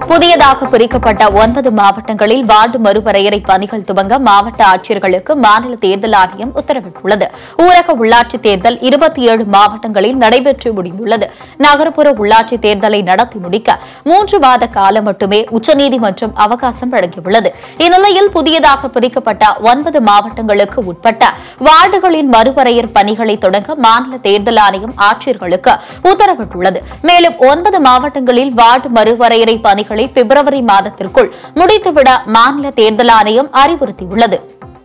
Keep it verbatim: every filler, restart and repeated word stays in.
புதியதாக பிரிக்கப்பட்ட ஒன்பது மாவட்டங்களில் வார்டு மறுவரையறை பணிகள் துவங்க மாவட்ட ஆட்சியர்களுக்கு மாநில தேர்தல் ஆணையம் உத்தரவிட்டுள்ளது. ஊரக உள்ளாட்சித் தேர்தல் இருபத்தி ஏழு மாவட்டங்களில் நடைபெற்று முடிந்துள்ளது. நகர்ப்புற உள்ளாட்சித் தேர்தலை நடத்தி முடிக்க மூன்று மாத காலம் மட்டுமே உச்சநீதிமன்றம் அவகாசம் வழங்கியுள்ளது. இந்நிலையில் புதியதாக பிரிக்கப்பட்ட ஒன்பது மாவட்டங்களுக்கு உட்பட்ட வார்டுகளின் மறுவரையர் பணிகளை தொடங்க மாநில தேர்தல் ஆணையம் ஆட்சியர்களுக்கு உத்தரவிட்டுள்ளது. மேலும் ஒன்பது மாவட்டங்களில் வார்டு மறுவரையறை பணிகளை பிப்ரவரி மாதத்திற்குள் முடித்துவிட மாநில தேர்தல் ஆணையம் அறிவுறுத்தியுள்ளது.